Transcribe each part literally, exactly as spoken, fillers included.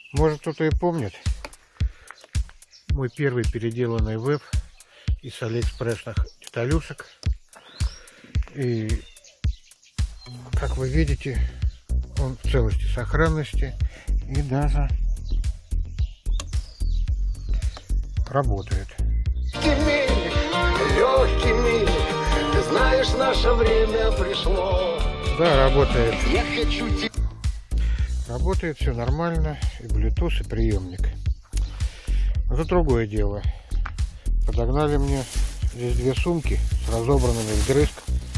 Может, кто-то и помнит мой первый переделанный веб из алиэкспрессных деталюшек. И, как вы видите, он в целости, сохранности и даже работает. Легкий мир, ты знаешь, наше время пришло. Да, работает. Я хочу тебе... Работает все нормально, и Bluetooth, и приемник. Это другое дело. Подогнали мне здесь две сумки с разобранными вдрызг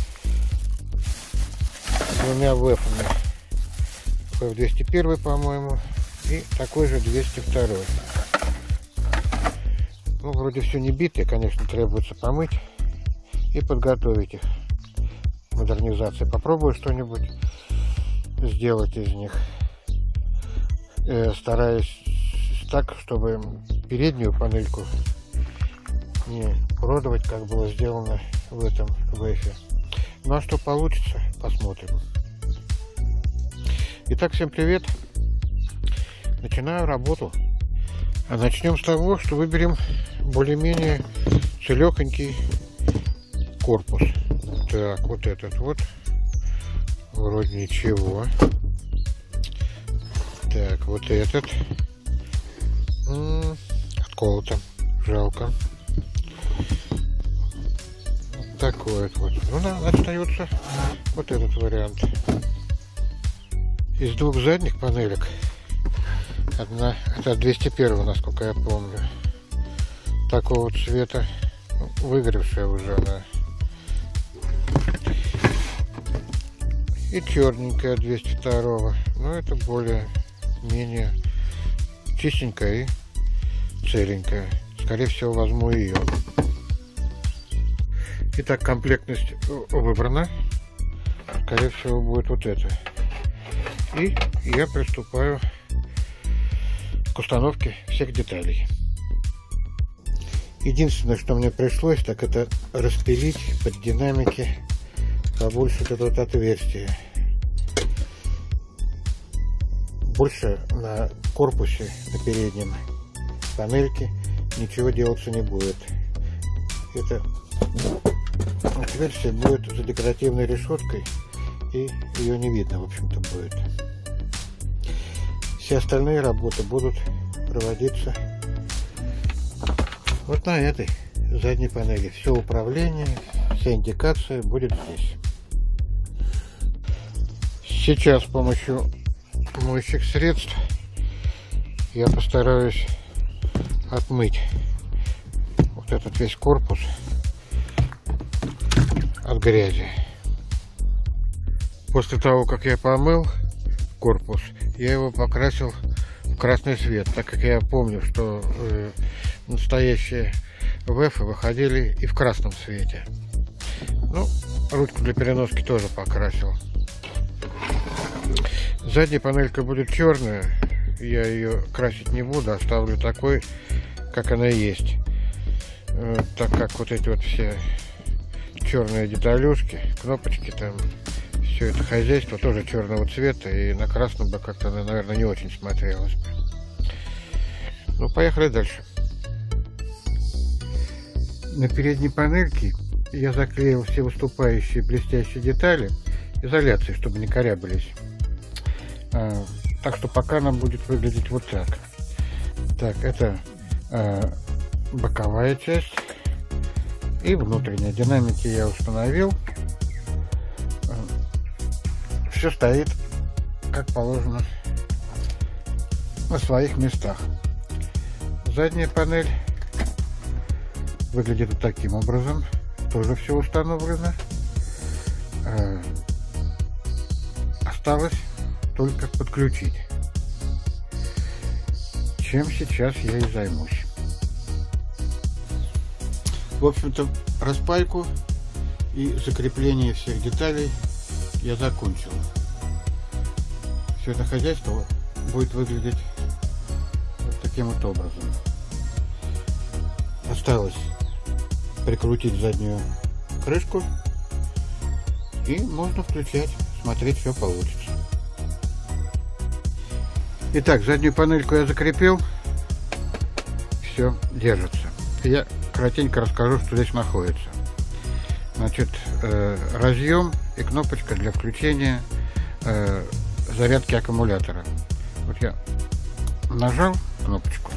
двумя вэфами. вэф двести один, по-моему, и такой же двести два. Ну, вроде все не битые, конечно, требуется помыть и подготовить их к модернизации. Попробую что-нибудь сделать из них. Э, стараюсь так, чтобы переднюю панельку не уродовать, как было сделано в этом вэфе. Ну а что получится, посмотрим. Итак, всем привет. Начинаю работу. А начнем с того, что выберем более-менее целехонький корпус. Так, вот этот вот. Вроде ничего. Так, вот этот. М-м, отколото. Жалко. Вот такой вот. Ну, да, остается вот этот вариант. Из двух задних панелек. Одна, это двести один, насколько я помню. Такого цвета. Выгоревшая уже она. И черненькая двести два. Но это более-менее чистенькая и целенькая. Скорее всего, возьму ее. Итак, комплектность выбрана. Скорее всего, будет вот это. И я приступаю к установке всех деталей. Единственное, что мне пришлось, так это распилить под динамики побольше вот это вот отверстие. Больше на корпусе, на переднем панельке ничего делаться не будет. Это отверстие будет за декоративной решеткой, и ее не видно, в общем-то, будет. Все остальные работы будут проводиться вот на этой задней панели. Все управление, вся индикация будет здесь. Сейчас с помощью моющих средств я постараюсь отмыть вот этот весь корпус от грязи. После того, как я помыл корпус, я его покрасил в красный цвет, так как я помню, что э, настоящие вэфы выходили и в красном цвете. Ну, ручку для переноски тоже покрасил. Задняя панелька будет черная, я ее красить не буду, оставлю такой, как она есть, э, так как вот эти вот все черные деталюшки, кнопочки там, все это хозяйство тоже черного цвета, и на красном бы как-то, наверное, не очень смотрелось бы. Ну, поехали дальше. На передней панельке я заклеил все выступающие блестящие детали изоляцией, чтобы не корябались. А, так что пока она будет выглядеть вот так. Так, это а, боковая часть и внутренняя. Динамики я установил. Все стоит как положено на своих местах. Задняя панель выглядит вот таким образом. Тоже все установлено. Осталось только подключить, чем сейчас я и займусь. В общем-то, распайку и закрепление всех деталей я закончил. Все это хозяйство будет выглядеть вот таким вот образом. Осталось прикрутить заднюю крышку, и можно включать, смотреть, все получится. Итак, заднюю панельку я закрепил. Все держится. Я коротенько расскажу, что здесь находится. Значит, э, разъем и кнопочка для включения э, зарядки аккумулятора. Вот я нажал кнопочку,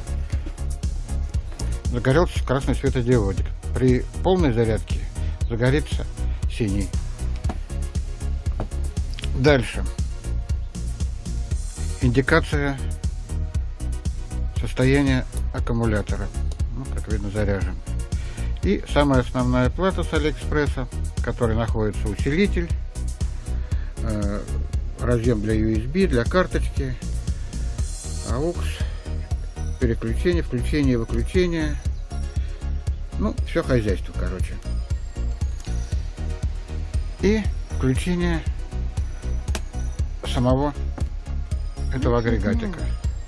загорелся красный светодиодик. При полной зарядке загорится синий. Дальше. Индикация состояния аккумулятора. Ну, как видно, заряжен. И самая основная плата с Алиэкспресса, в которой находится усилитель, э, разъем для ю эс би, для карточки, аукс, переключение, включение, выключение. Ну, все хозяйство, короче. И включение самого этого агрегатика.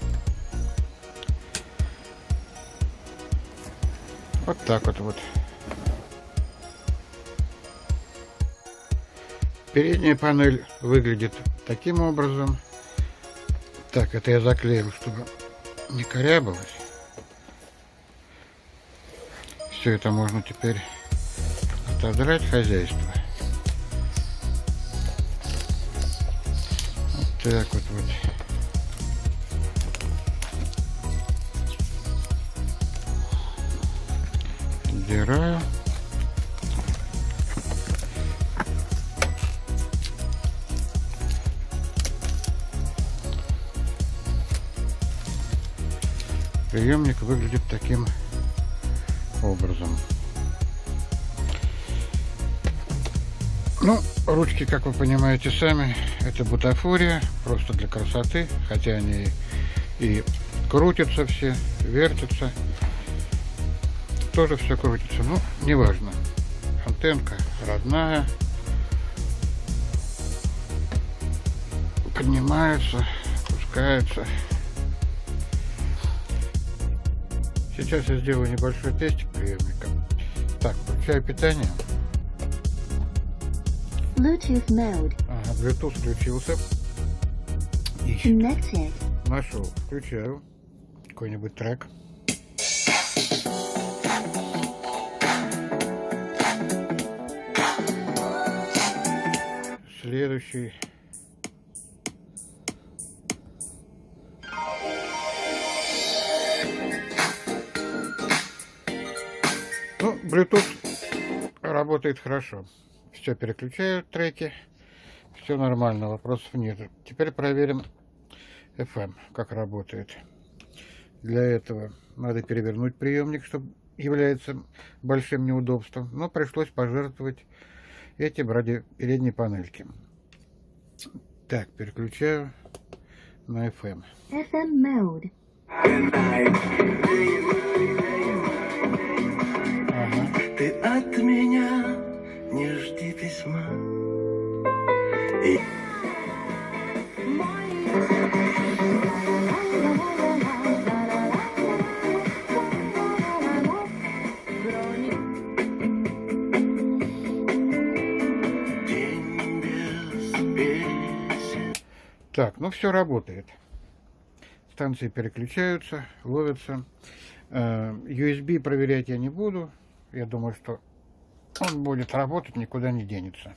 Вот так вот вот. Передняя панель выглядит таким образом. Так, это я заклеил, чтобы не корябалось. Все это можно теперь отодрать, хозяйство. Вот так вот вот. Убираю. Приемник выглядит таким образом. Ну, ручки, как вы понимаете сами, это бутафория, просто для красоты, хотя они и крутятся все, вертятся. Тоже все крутится, ну, неважно. Антенка родная. Поднимается, опускается. Сейчас я сделаю небольшой тестик приемника. Так, включаю питание. Bluetooth mode. Ага, Bluetooth включился. Ищет. Connected. Нашел. Включаю. Какой-нибудь трек. Следующий. Ну, Bluetooth работает хорошо. Все, переключаю треки. Все нормально, вопросов нет. Теперь проверим эф эм, как работает. Для этого надо перевернуть приемник, что является большим неудобством. Но пришлось пожертвовать этим ради передней панельки. Так, переключаю на эф эм. эф эм mode. Ага. Ты от меня не жди письма. И... Так, ну все работает. Станции переключаются, ловятся. ю эс би проверять я не буду. Я думаю, что он будет работать, никуда не денется.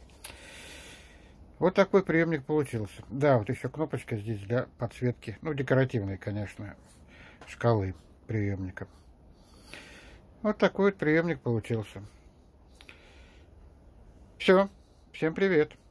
Вот такой приемник получился. Да, вот еще кнопочка здесь для подсветки. Ну, декоративной, конечно, шкалы приемника. Вот такой вот приемник получился. Все. Всем привет.